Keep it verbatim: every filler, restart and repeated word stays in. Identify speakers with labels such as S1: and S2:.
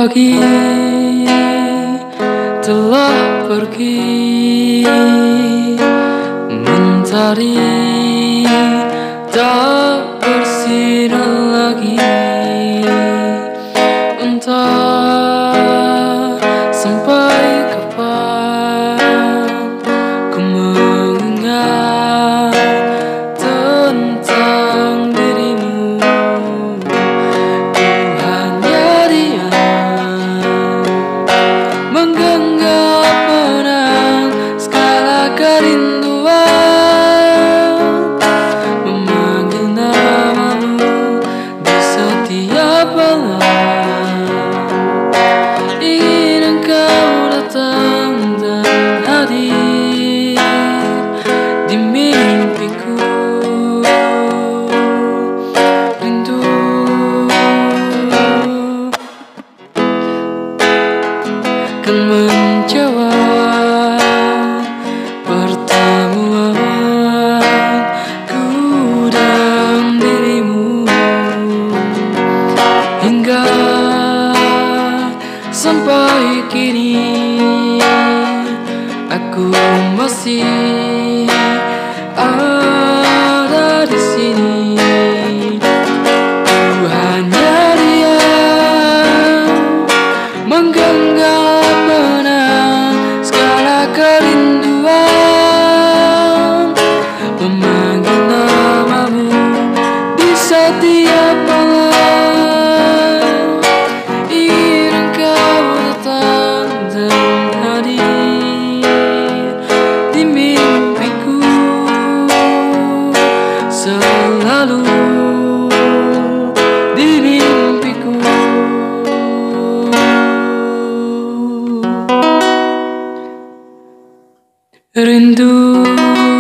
S1: pagi telah pergi, mentari tak bersinar lagi. Entah sampai kapan ku mengingat tentang dirimu. Ku hanya diam, menggenggam menang segala kerinduan, memanggil namamu di setiap malam. Ingin engkau datang dan hadir di mimpiku. Rindu kan menjawab pertemuanku dan dirimu, hingga sampai kini aku masih ada di sini. Ku hanya diam, menggenggam menang segala kerinduan, memanggil namamu di setiap malam. Ingin engkau datang dan hadir di mimpiku, selalu di mimpiku. Rindu